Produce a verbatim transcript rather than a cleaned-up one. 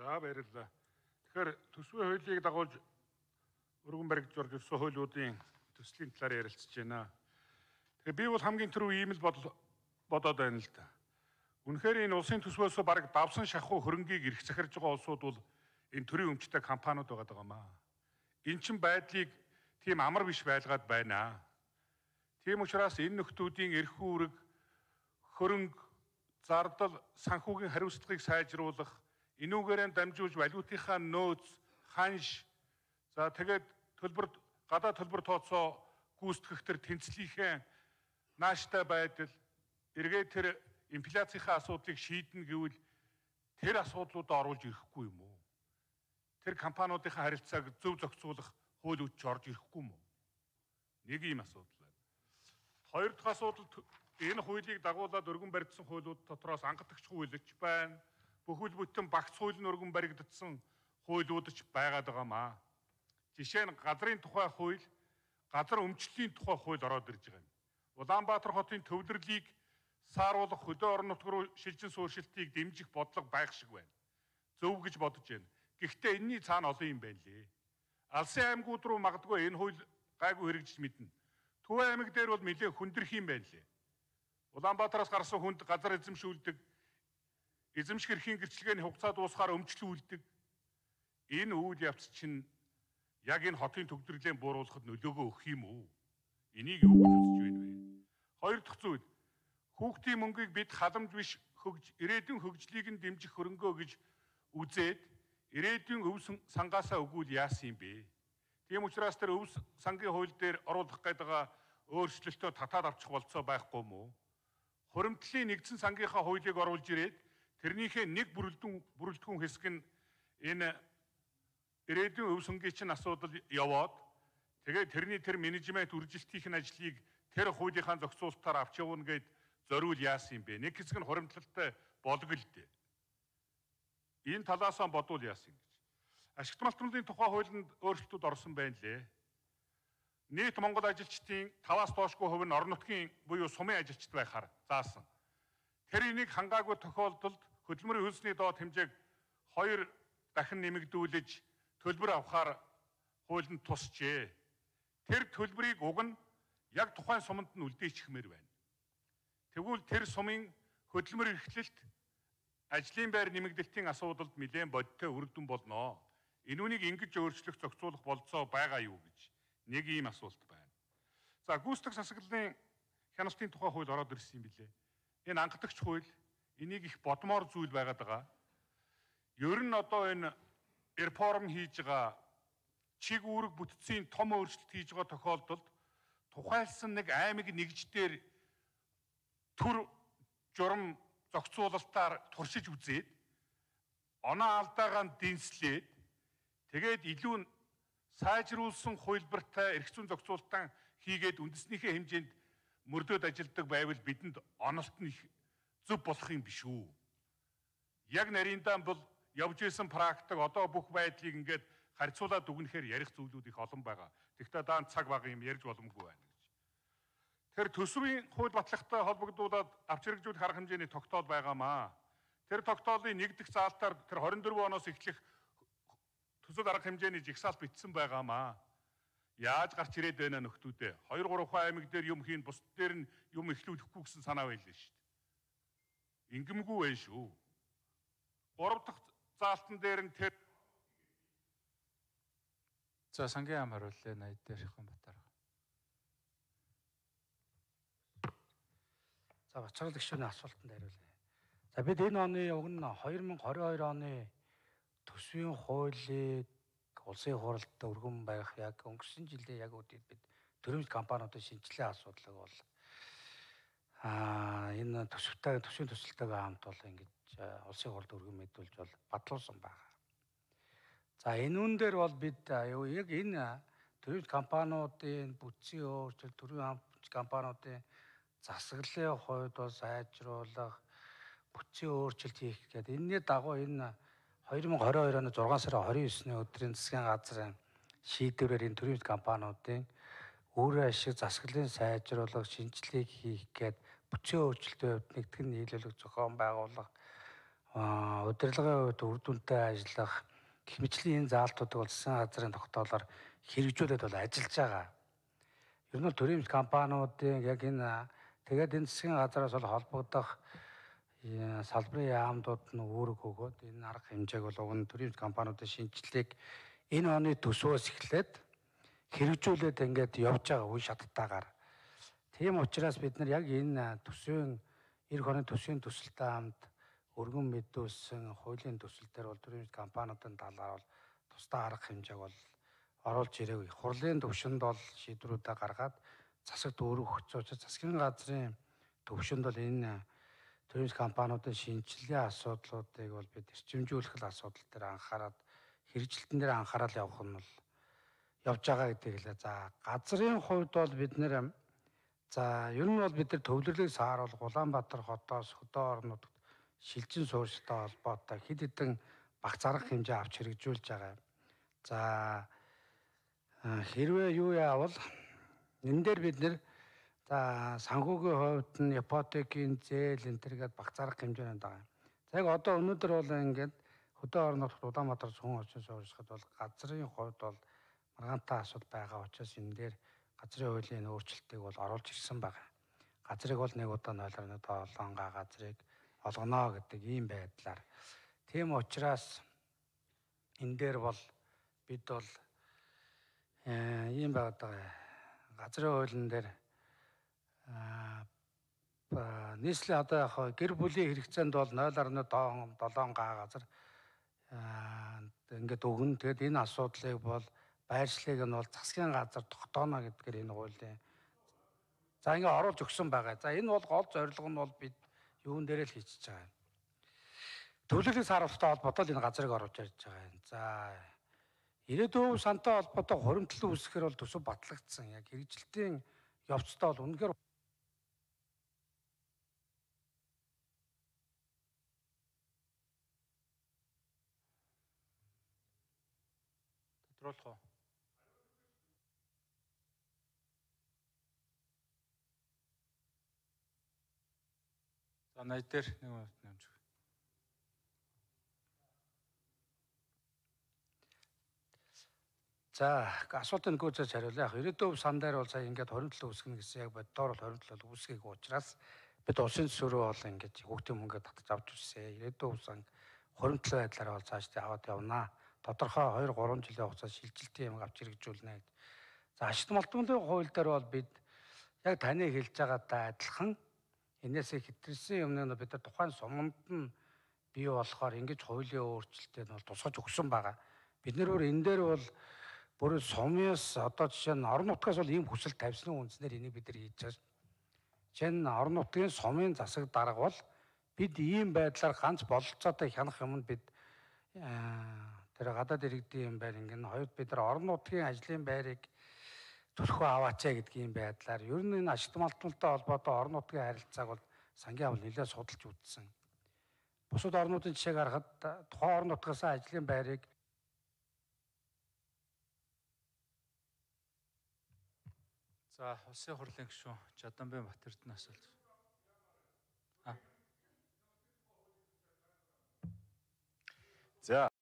За баярлалаа. Тэгэхээр төсвийн хуулийг дагуулж өргөн баригдж орж ирсэн хуулиудын төслийн талаар ярилцж байна. Тэгэхээр би бол хамгийн түрүү ийм л бодоод байна л да. Үнэхээр энэ улсын төсвөөс бараг давсан шахуу хөрөнгийг эрх захирж байгаа улсууд бол энэ төрийн өмчтэй компаниуд байгаа даа. Энэ чин байдлыг тийм амар биш байлгаад байна. Тийм учраас энэ нөхдүүдийн эрх үүрэг, хөрөнгө, зардал, санхүүгийн хариуцлагыг сайжруулах, энүүгээрээ дамжуулж валютынхаа нөөц, ханш, за тэгээд төлбөр гадаад төлбөр тооцоо гүйцэтгэх төр тэнцлийнхээ нааштай байдал, эргээд тэр инфляцийнхаа асуудлыг шийднэ гэвэл тэр асуудлуудаа оруулж ирэхгүй юм уу? Тэр компаниудынхаа харилцааг зөв зохицуулах хууль үүрэгч орж ирэхгүй юм уу? Нэг ийм асуудал байна. Хоёр дахь асуудал энэ хуулийг дагуулад өргөн баригдсан хуулиуд дотроос ангадагч хуулиуч байна. Бүхэл бүтэн багц хууль нь өргөн баригдсан хуулиуд ч байгаад байгаамаа. Жишээ нь газрын тухай хууль, газар өмчлөлийн тухай хууль ороод ирж байгаа юм. Улаанбаатар хотын төвлөрлийг сааруулах хөдөө орон нутг руу шилжин суурьшилтыг дэмжих бодлого байх шиг байна. Зөв гэж бодож байна. Гэхдээ энэний цаана олон юм байна лээ. Алсын аймагуд руу магадгүй энэ хууль гайгүй хэрэгжиж мэднэ. Төв аймаг дээр бол нэлээд хүндрэх юм байна лээ. Улаанбаатараас гарсан хүнд газар эзэмшүүлдэг, эзэмших эрхийн гэрчлэгээний хугацаа дуусахаар өмчлүүлдэг. Энэ үйл явц чинь яг энэ хотын төвлөрлийн бууруулахад нөлөөгөө өгөх юм уу? Энийг юу гэж үзэж байна вэ? Хоёр дахь зүйл. Хүүхдийн мөнгийг бид халамж биш хөгж ирээдүйн хөгжлийг нь дэмжих хөрөнгөө гэж үзээд ирээдүйн өв сангаасаа өгвөл яасан юм бэ? Тийм учраас тэр өв сангийн хууль дээр оруулах гэдэг өөрчлөлтөө татаад авчих болцоо байхгүй юм уу? Хуримтлалын нэгдсэн сангийнхаа хуулийг оруулж ирээд тэрнийхээ нэг бүрэлдэхүүн бүрэлдэхүүн хэсэг нь энэ ирээдүйн өв сангийн чинь асуудал яваад тэгээд тэрний тэр менежмент үржилтийн ажлыг тэр хуулийнхаа зохицуулалтаар авч явна гэд зориул яасан юм бэ? Нэг хэсэг нь хуримтлалтай болгол л дээ. Энэ талаасаа бодвол яасан гэж. Ашигт малтмын тухай хуулинд өөрчлөлтүүд орсон байна лээ. Нийт Монгол ажилчдын таваас доошгүй хувь нь орон нутгийн буюу сумын ажилчид байхаар заасан. Тэр энийг хангаагүй тохиолдолд хөдөлмөрийн хөлсний доод хэмжээг хоёр дахин нэмэгдүүлж төлбөр авахар хуулинд тусчээ. Тэр төлбөрийг уг нь яг тухайн суманд нь үлдээчихмээр байна. Тэгвэл тэр сумын хөдөлмөр эрхлэлт, ажлын байр нэмэгдэлтийн асуудалд нэлээд бодиттой үр дүн болно. Энүүнийг ингэж өөрчлөх зохицуулах болцоо байгаа юу гэж нэг ийм асуулт байна. За гүйцэтгэх засаглалын хяналтын тухай хууль ороод ирсэн юм билээ. Энэ ангадагч хууль энийг их бодмоор зүйл байгаад байгаа. Ер нь одоо энэ реформ хийж байгаа чиг үүрэг бүтцийн том өөрчлөлт хийж байгаа тохиолдолд тухайлсан нэг аймаг нэгждэр төр журам зохицуулалтаар туршиж үзээд оноо алдаагаа дэнслээд тэгээд илүү сайжруулсан хувилбартай эрх зүйн зохицуулалтаа хийгээд үндэснийхээ хэмжээнд мөрдөөд ажилдаг байвал бидэнд онолт нь их зөв болох юм биш үү? Яг нарийндаа бол явж исэн практик одоо бүх байдлыг ингээд харьцуулаад дүгнэхээр ярих зүйлүүд их олон байгаа. Тэгвэл даан цаг бага юм ярьж боломгүй байна гэж. Тэр төсвийн хууль батлагтай холбогдуулаад авч хэрэгжүүлэх арга хэмжээний тогтоол байгаамаа. Тэр тогтоолын нэг дэх заалтаар тэр хорин дөрвөн оноос эхлэх төсөл арга хэмжээний жигсаалт бичсэн байгаамаа. Яаж гарч ирээд байна нөхдүүдээ? хоёр гурван аймаг дээр юм хийн, бусд дээр нь юм эхлүүлэхгүй гэсэн санаа байлаа шүү дээ. Ингэмгүй байх шүү. Гурав дахь заалтан дээр нь тэр За сангийн ам хариуллаа найд дээр хэн батар. За бацаал гишүүний асуултанд хариулъя. За бид энэ оны уг нь хоёр мянга хорин хоёр оны төсвийн хуулийг улсын хурлд өргөн байх яг өнгөрсөн жилийн яг үдээд бид төрөмж компаниудын шинжилгээ асуудлыг бол аа энэ төсөвтэй төсвийн төсөлтөйг хамт бол ингэж улсын хурлд өргөн мэдүүлж бол батлуулсан байна. За энэ үн дээр бол бид яг энэ төрөмж компаниудын бүтцийн өөрчлөлт, төрийн хамт компаниудын засаглалын хувьд бол сайжруулах, бүтцийн өөрчлөлт хийх гэдэг энэний дагуу энэ хоёр мянга хорин хоёр оны зургаан сарын хорин есний өдрийн засгийн газрын шийдвэрээр энэ төрийн компаниудын өөрийн ашиг засаглалын сайжруулах, шинжилгээг хийх гээд бүтцийн өөрчлөлтөд нэгтгэн нийлүүлэх зохион байгуулах аа удирдлагын хувьд үр дүнтэй ажиллах гэх мэтлийн энэ заалтуудыг бол засгийн газрын тогтоолоор хэрэгжүүлээд бол ажиллаж байгаа. Ер нь бол төрийн компаниудын яг энэ тэгээд энэ засгийн газраас бол холбогдох салбарын яамдууд нь үүрэг өгөөд энэ арга хэмжээг бол уг нь төрийн компаниудын шинжилгээг энэ оны төсвөөс эхлээд хэрэгжүүлээд ингээд явж байгаа үе шаттайгаар. Тийм учраас бид нар яг энэ төсвийн эх оны төсвийн төсөлтэй хамт өргөн мэдүүлсэн хуулийн төсөл дээр бол төрийн компаниудын талаар бол тусдаа арга хэмжээг бол оруулж ирээгүй. Хурлын төвшөнд бол шийдвэрүүдээ гаргаад засагт өөрөөх учраас засгийн газрын төвшөнд бол энэ төрийн компаниудын шинжилгээ асуудлуудыг бол бид эрчимжүүлэх асуудал дээр анхаарал хэрэгжилтэн дээр анхаарал явах нь бол явж байгаа гэдэг хэлээ. За газрын хувьд бол бид нэр за ер нь бол бид нар төвлөрлийг сааруул Улаанбаатар хотоос хөдөө орнуудад шилжин суурьштай холбоотой хэд хэдэн багц арга хэмжээ авч хэрэгжүүлж байгаа. За хэрвээ юу яавал энэ дээр бид нэр за санхүүгийн хувьд нь ипотекийн зээл энэ төргээд багц арга хэмжээнд байгаа. За яг одоо өнөөдөр бол ингээд хөдөө орнууд Улаанбаатар хүн очиж суурьшихад бол газрын хувьд бол маргаантай асуудал байгаа учраас энэ дээр газрын хуулийн өөрчлөлтийг бол оруулж ирсэн байна. Газрыг бол нэг удаа нойлоор нэг долоон га газрыг олгоно гэдэг ийм байдлаар. Тийм учраас энэ дээр бол бид бол ийм байгаад байгаа. Газрын хуулийн дээр нийслэлийн одоо яг гэр бүлийн хэрэгцээнд бол нойл орны долоон га газар ингээд өгнө. Тэгэд энэ асуудлыг бол байршлыг нь бол засгийн газар тогтооно гэдгээр энэ хуулийн за ингээд оруулж өгсөн байгаа. За энэ бол гол зорилго нь бол бид юун дээр л хийчихэж байгаа юм. Төвлөрлийн сааруулттай холбоотой энэ газрыг оруулж ирж байгаа юм. За ирээдүйн сантай холбоотой хуримтлал үүсгэхээр бол төсөв батлагдсан. Яг хэрэгжилтийн явцдаа бол үнэхээр тодруулах уу? За найд дээр нэг минут нэмж өгье. за асуултын гүйцэж хариулъя. Яг ирээдүйн сан дээр бол сая ингээд хуримтлал үүсгэнэ гэсэн яг боддоор бол хуримтлал үүсгэег учраас бид улсын төсвөрөө бол ингээд хүүхдийн мөнгөд татаж авч ирсэн. Ирээдүйн сан хуримтлал байдлаараа бол цаашдаа аваад явнаа. Тодорхой хоёр гурван жилийн хугацаанд шилжилтийн юм авч хэрэгжүүлнэ гэж. За ашигт малтмын хууль дээр бол бид яг таны хэлж байгаатай адилхан энээс хэтэрсэн юмныг бид нар тухайн суманд нь бий болохоор ингэж хуулийн өөрчлөлтөд бол тусгаж өгсөн байгаа. Бид нэр энэ дээр бол бүр сумын,с одоо жишээ нь орон нутгаас бол ийм хүсэл тавьсны үндснээр энийг бид нар хийж байгаа. Жишээ нь орон нутгийн сумын засаг дарга бол бид ийм байдлаар ганц бололцоотой хянах юмд бид тэр гадаад иргэдийн юм байр ингэн хоёр бид нар орон нутгийн ажлын байрыг төлхөө аваачаа гэдгийн байдлаар ер нь энэ ашигт малтмалтай холбоотой орон нутгийн харилцааг бол сангийн авал нэлээд судалж үзсэн. Бусад орнуудын жишээг харахад тухайн орон нутгаас ажлын байрыг За улсын хурлын гишүүн Жаданбай Батэрдэн асуулт. За